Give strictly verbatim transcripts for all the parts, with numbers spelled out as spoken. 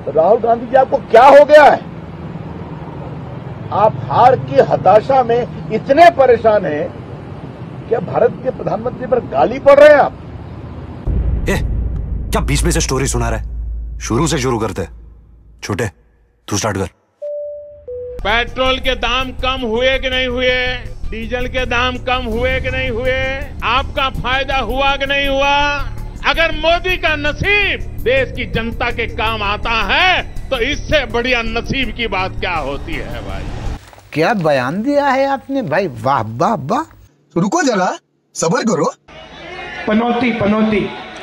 राहुल गांधी जी, आपको क्या हो गया है? आप हार की हताशा में इतने परेशान हैं कि भारत के प्रधानमंत्री पर गाली पड़ रहे हैं आप। ए, क्या बीच में से स्टोरी सुना रहा है? शुरू से शुरू करते। छोटे, तू स्टार्ट कर। पेट्रोल के दाम कम हुए कि नहीं हुए? डीजल के दाम कम हुए कि नहीं हुए? आपका फायदा हुआ कि नहीं हुआ? अगर मोदी का नसीब देश की जनता के काम आता है तो इससे बढ़िया नसीब की बात क्या होती है भाई? क्या बयान दिया है आपने भाई, वाह वाह वाह। रुको जरा, सब्र करो। पनौती पनौती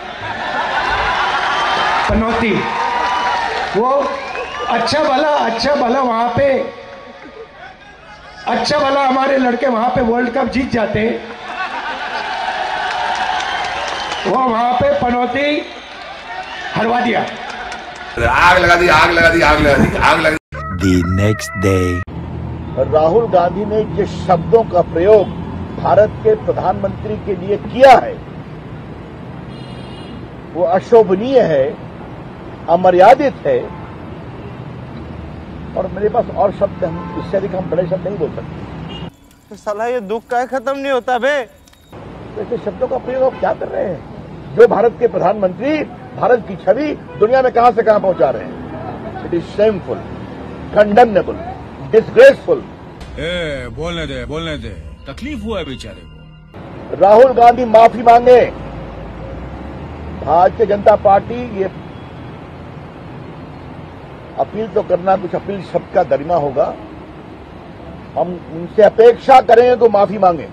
पनौती वो अच्छा भला अच्छा भला वहां पे अच्छा भला हमारे लड़के वहां पे वर्ल्ड कप जीत जाते, वो वहां पे पनौती हरवा दिया। आग लगा दी आग लगा दी आग लगा दी आग लगा दी। The next day. Rahul Gandhi ने जिस शब्दों का प्रयोग भारत के प्रधानमंत्री के लिए किया है वो अशोभनीय है, अमर्यादित है, और मेरे पास और शब्द हम इससे अधिक हम बड़े शब्द नहीं बोल सकते। तो साला ये दुख का खत्म नहीं होता बे। ऐसे शब्दों का प्रयोग आप क्या कर रहे हैं जो भारत के प्रधानमंत्री भारत की छवि दुनिया में कहां से कहां पहुंचा रहे हैं? It is shameful, condemnable, disgraceful. ए, बोलने दे बोलने दे, तकलीफ हुआ है बेचारे को। राहुल गांधी माफी मांगे। भारतीय जनता पार्टी ये अपील तो करना, कुछ अपील शब्द का गरिमा होगा, हम उनसे अपेक्षा करेंगे तो माफी मांगे,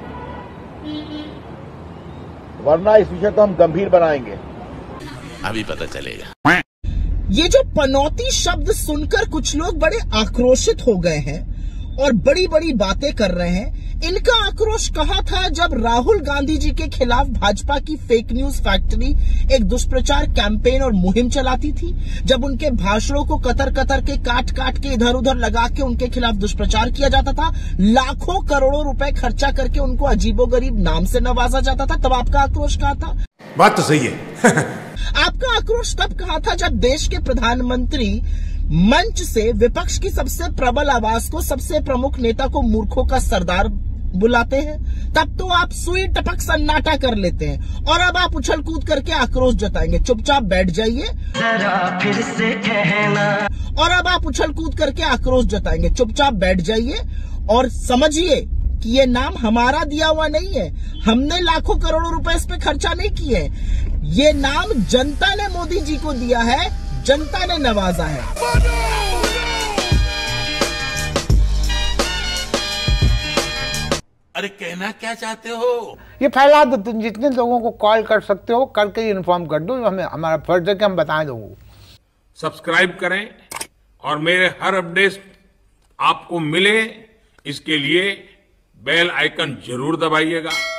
वरना इस विषय को हम गंभीर बनाएंगे। अभी पता चलेगा। ये जो पनौती शब्द सुनकर कुछ लोग बड़े आक्रोशित हो गए हैं और बड़ी बड़ी बातें कर रहे हैं। इनका आक्रोश कहाँ था जब राहुल गांधी जी के खिलाफ भाजपा की फेक न्यूज फैक्ट्री एक दुष्प्रचार कैंपेन और मुहिम चलाती थी, जब उनके भाषणों को कतर कतर के काट काट के इधर उधर लगा के उनके खिलाफ दुष्प्रचार किया जाता था, लाखों करोड़ों रुपए खर्चा करके उनको अजीबोगरीब नाम से नवाजा जाता था, तब आपका आक्रोश कहाँ था? बात तो सही है। आपका आक्रोश तब कहा था जब देश के प्रधानमंत्री मंच से विपक्ष की सबसे प्रबल आवाज को, सबसे प्रमुख नेता को मूर्खों का सरदार बुलाते हैं, तब तो आप सुई टपक सन्नाटा कर लेते हैं, और अब आप उछल कूद करके आक्रोश जताएंगे। चुपचाप बैठ जाइए, जरा फिर से कहना। और अब आप उछल कूद करके आक्रोश जताएंगे। चुपचाप बैठ जाइए और समझिए कि ये नाम हमारा दिया हुआ नहीं है, हमने लाखों करोड़ों रुपए इस पे खर्चा नहीं किए। ये नाम जनता ने मोदी जी को दिया है, जनता ने नवाजा है। अरे कहना क्या चाहते हो? ये फैला दो, तुम जितने लोगों को कॉल कर सकते हो करके इन्फॉर्म कर दो, हमें हमारा फर्ज है कि हम बताएं लोगों। सब्सक्राइब करें और मेरे हर अपडेट आपको मिले, इसके लिए बेल आइकन जरूर दबाइएगा।